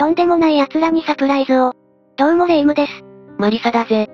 とんでもない奴らにサプライズを。どうもレ夢ムです。 マリサだぜ。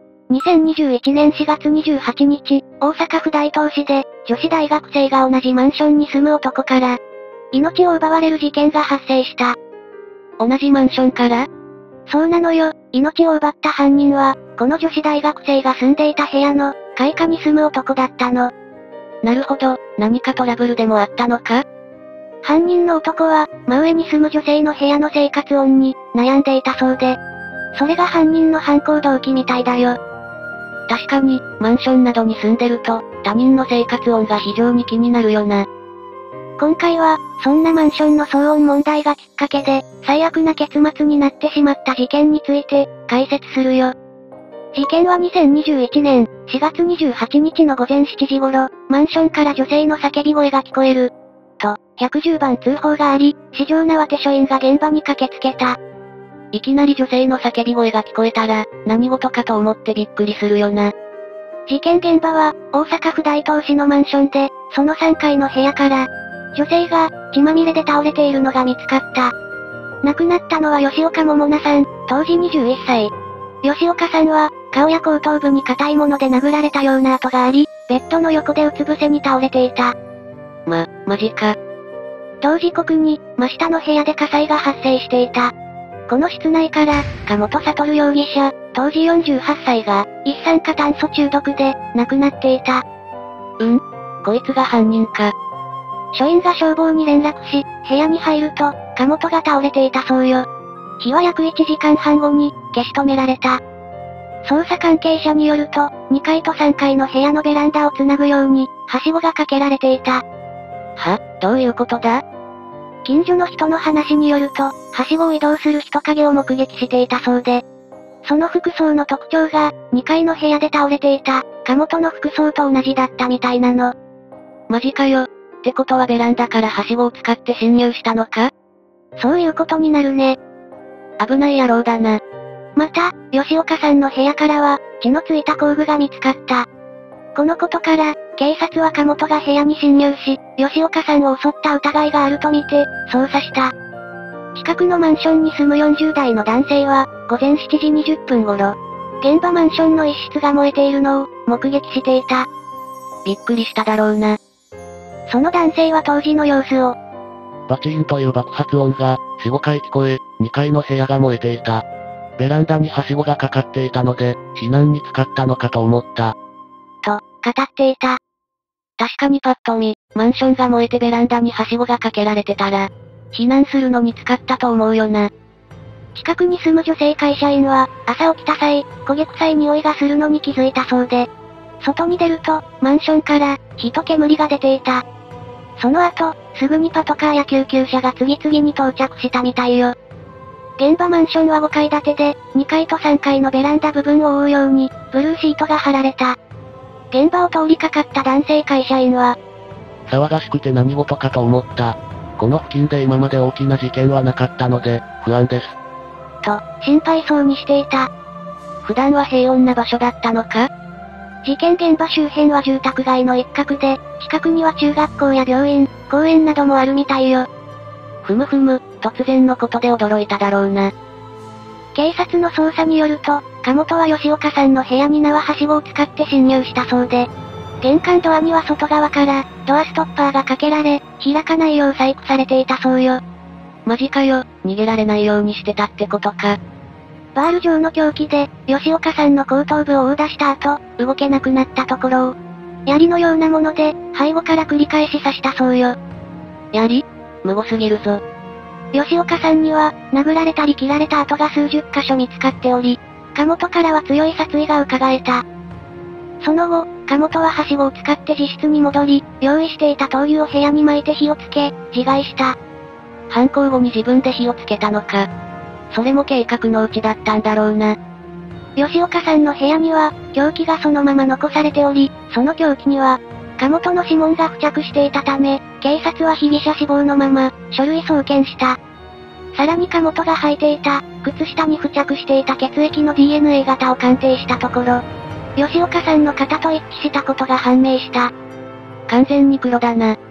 2021年4月28日、大阪府大東市で、女子大学生が同じマンションに住む男から、命を奪われる事件が発生した。 同じマンションから？ そうなのよ、命を奪った犯人は、この女子大学生が住んでいた部屋の、階下に住む男だったの。 なるほど、何かトラブルでもあったのか？ 犯人の男は、真上に住む女性の部屋の生活音に、悩んでいたそうで、それが犯人の犯行動機みたいだよ。 確かに、マンションなどに住んでると、他人の生活音が非常に気になるよな。 今回は、そんなマンションの騒音問題がきっかけで、最悪な結末になってしまった事件について、解説するよ。事件は2021年、4月28日の午前7時頃、マンションから女性の叫び声が聞こえる。と、110番通報があり、四条縄手署員が現場に駆けつけた。 いきなり女性の叫び声が聞こえたら、何事かと思ってびっくりするよな。 事件現場は、大阪府大東市のマンションで、その3階の部屋から、女性が、血まみれで倒れているのが見つかった。亡くなったのは吉岡桃奈さん、当時21歳。吉岡さんは、顔や後頭部に硬いもので殴られたような跡があり、ベッドの横でうつ伏せに倒れていた。 マジか。 同時刻に、真下の部屋で火災が発生していた。この室内から、加本悟容疑者、当時48歳が、一酸化炭素中毒で、亡くなっていた。 こいつが犯人か。 署員が消防に連絡し、部屋に入ると、加本が倒れていたそうよ。火は約1時間半後に、消し止められた。捜査関係者によると、2階と3階の部屋のベランダをつなぐように、はしごがかけられていた。 どういうことだ？ 近所の人の話によると、はしごを移動する人影を目撃していたそうで、その服装の特徴が、2階の部屋で倒れていた、加本の服装と同じだったみたいなの。 マジかよ。ってことはベランダからはしごを使って侵入したのか？ そういうことになるね。 危ない野郎だな。 また、吉岡さんの部屋からは、血のついた工具が見つかった。このことから、警察は加本が部屋に侵入し、吉岡さんを襲った疑いがあるとみて、捜査した。近くのマンションに住む40代の男性は、午前7時20分頃、現場マンションの一室が燃えているのを、目撃していた。 びっくりしただろうな。 その男性は当時の様子を、 バチーンという爆発音が、4、5回聞こえ、2階の部屋が燃えていた。ベランダにはしごがかかっていたので、避難に使ったのかと思った。 と、語っていた。 確かにパッと見、マンションが燃えてベランダにはしごがかけられてたら、避難するのに使ったと思うよな。 近くに住む女性会社員は、朝起きた際、焦げ臭い匂いがするのに気づいたそうで、外に出ると、マンションから、火と煙が出ていた。その後、すぐにパトカーや救急車が次々に到着したみたいよ。現場マンションは5階建てで、2階と3階のベランダ部分を覆うように、ブルーシートが張られた。現場を通りかかった男性会社員は、 騒がしくて何事かと思った。この付近で今まで大きな事件はなかったので、不安です。 と、心配そうにしていた。 普段は平穏な場所だったのか？ 事件現場周辺は住宅街の一角で、近くには中学校や病院、公園などもあるみたいよ。 突然のことで驚いただろうな。 警察の捜査によると、加本は吉岡さんの部屋に縄はしごを使って侵入したそうで、玄関ドアには外側から、ドアストッパーがかけられ、開かないよう細工されていたそうよ。 マジかよ、逃げられないようにしてたってことか。 バール状の凶器で、吉岡さんの後頭部を殴打した後、動けなくなったところを、槍のようなもので、背後から繰り返し刺したそうよ。 槍？無謀すぎるぞ。 吉岡さんには、殴られたり切られた跡が数十箇所見つかっており、加本からは強い殺意が伺えた。その後、加本ははしごを使って自室に戻り、用意していた灯油を部屋に巻いて火をつけ、自害した。 犯行後に自分で火をつけたのか。それも計画のうちだったんだろうな。 吉岡さんの部屋には、凶器がそのまま残されており、その凶器には、加本の指紋が付着していたため、警察は被疑者死亡のまま、書類送検した。さらに加本が履いていた、靴下に付着していた血液の DNA 型を鑑定したところ、吉岡さんの肩と一致したことが判明した。 完全に黒だな。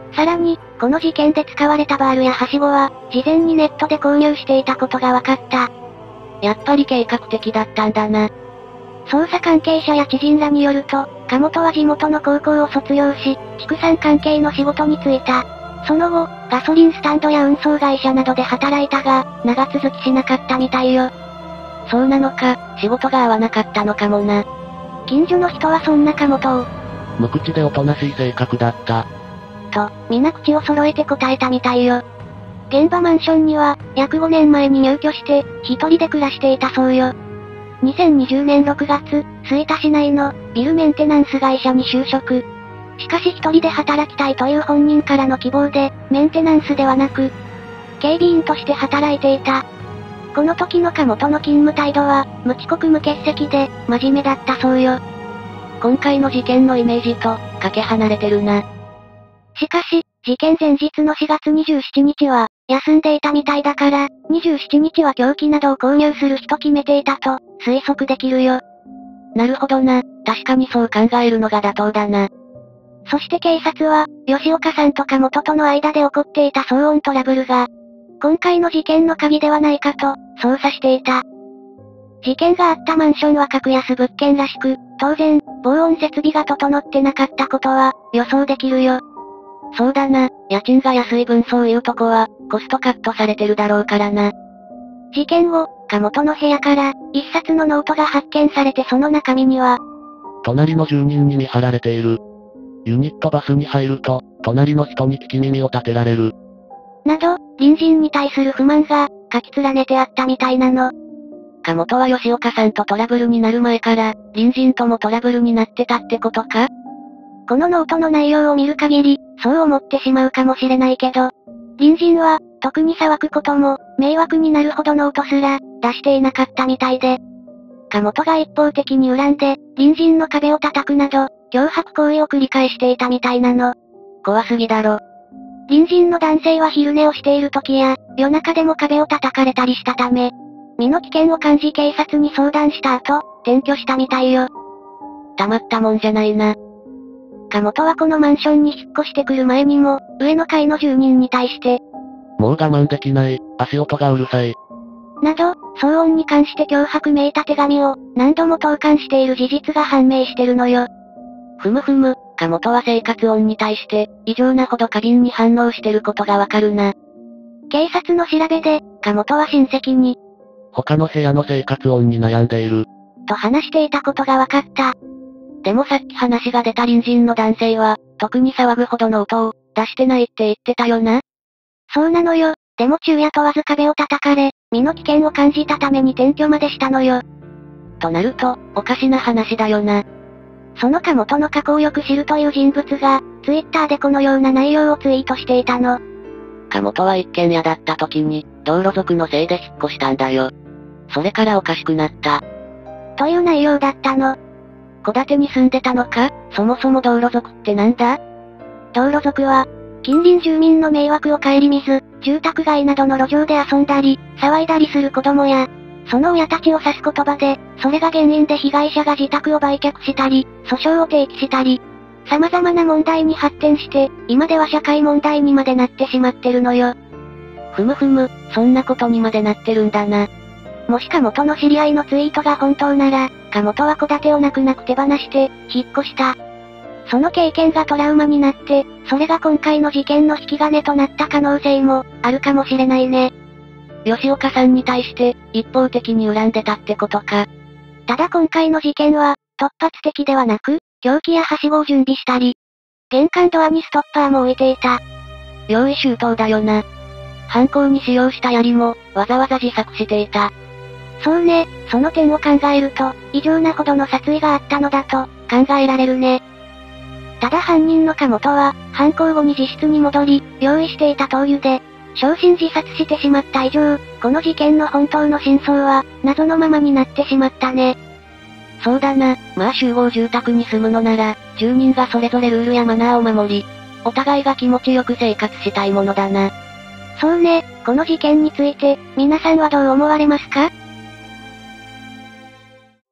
さらに、この事件で使われたバールやはしごは、事前にネットで購入していたことが分かった。 やっぱり計画的だったんだな。 捜査関係者や知人らによると、加本は地元の高校を卒業し、畜産関係の仕事に就いた。その後、ガソリンスタンドや運送会社などで働いたが、長続きしなかったみたいよ。 そうなのか、仕事が合わなかったのかもな。 近所の人はそんな加本を、 無口でおとなしい性格だった。 と、皆口を揃えて答えたみたいよ。現場マンションには、約5年前に入居して、一人で暮らしていたそうよ。2020年6月、吹田市内の、ビルメンテナンス会社に就職。しかし一人で働きたいという本人からの希望で、メンテナンスではなく、警備員として働いていた。この時の加本の勤務態度は、無遅刻無欠席で、真面目だったそうよ。 今回の事件のイメージと、かけ離れてるな。 しかし、事件前日の4月27日は、休んでいたみたいだから、27日は凶器などを購入する日と決めていたと、推測できるよ。 なるほどな、確かにそう考えるのが妥当だな。 そして警察は、吉岡さんと加本との間で起こっていた騒音トラブルが、今回の事件の鍵ではないかと、捜査していた。事件があったマンションは格安物件らしく、当然、防音設備が整ってなかったことは、予想できるよ。 そうだな、家賃が安い分そういうとこは、コストカットされてるだろうからな。 事件後、加本の部屋から、一冊のノートが発見されてその中身には、 隣の住人に見張られている。ユニットバスに入ると、隣の人に聞き耳を立てられる。 など、隣人に対する不満が、書き連ねてあったみたいなの。 加本は吉岡さんとトラブルになる前から、隣人ともトラブルになってたってことか？ このノートの内容を見る限り、そう思ってしまうかもしれないけど、隣人は、特に騒ぐことも、迷惑になるほどの音すら、出していなかったみたいで。加本が一方的に恨んで、隣人の壁を叩くなど、脅迫行為を繰り返していたみたいなの。 怖すぎだろ。 隣人の男性は昼寝をしている時や、夜中でも壁を叩かれたりしたため、身の危険を感じ警察に相談した後、転居したみたいよ。 たまったもんじゃないな。 加本はこのマンションに引っ越してくる前にも、上の階の住人に対して、 もう我慢できない、足音がうるさい。 など、騒音に関して脅迫めいた手紙を、何度も投函している事実が判明してるのよ。 ふむふむ、加本は生活音に対して、異常なほど過敏に反応してることがわかるな。 警察の調べで、加本は親戚に、 他の部屋の生活音に悩んでいる。 と話していたことがわかった。 でもさっき話が出た隣人の男性は、特に騒ぐほどの音を、出してないって言ってたよな。 そうなのよ。でも昼夜問わず壁を叩かれ、身の危険を感じたために転居までしたのよ。 となると、おかしな話だよな。 その加本の過去をよく知るという人物が、ツイッターでこのような内容をツイートしていたの。 加本は一軒家だった時に、道路族のせいで引っ越したんだよ。それからおかしくなった。 という内容だったの。 戸建てに住んでたのか？そもそも道路族ってなんだ？ 道路族は、近隣住民の迷惑を顧みず、住宅街などの路上で遊んだり、騒いだりする子供や、その親たちを指す言葉で、それが原因で被害者が自宅を売却したり、訴訟を提起したり、様々な問題に発展して、今では社会問題にまでなってしまってるのよ。 ふむふむ、そんなことにまでなってるんだな。 もし加本の知り合いのツイートが本当なら、加本は戸建てを泣く泣く手放して、引っ越した。その経験がトラウマになって、それが今回の事件の引き金となった可能性も、あるかもしれないね。 吉岡さんに対して、一方的に恨んでたってことか。 ただ今回の事件は、突発的ではなく、凶器やはしごを準備したり、玄関ドアにストッパーも置いていた。 用意周到だよな。犯行に使用した槍も、わざわざ自作していた。 そうね、その点を考えると、異常なほどの殺意があったのだと、考えられるね。ただ犯人の加本は、犯行後に自室に戻り、用意していた灯油で、焼身自殺してしまった以上、この事件の本当の真相は、謎のままになってしまったね。 そうだな、まあ集合住宅に住むのなら、住人がそれぞれルールやマナーを守り、お互いが気持ちよく生活したいものだな。 そうね、この事件について、皆さんはどう思われますか？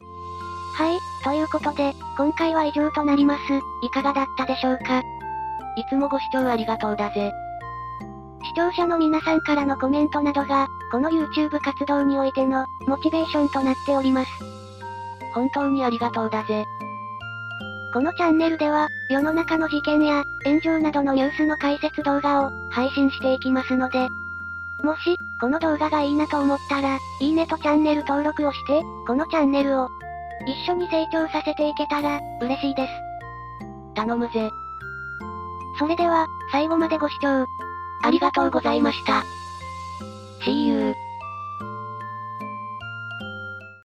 はい、ということで、今回は以上となります。いかがだったでしょうか？ いつもご視聴ありがとうだぜ。 視聴者の皆さんからのコメントなどが、この YouTube 活動においての、モチベーションとなっております。 本当にありがとうだぜ。 このチャンネルでは、世の中の事件や、炎上などのニュースの解説動画を、配信していきますので、もし、この動画がいいなと思ったら、いいねとチャンネル登録をして、このチャンネルを、一緒に成長させていけたら、嬉しいです。 頼むぜ。 それでは、最後までご視聴、 ありがとうございました。See you.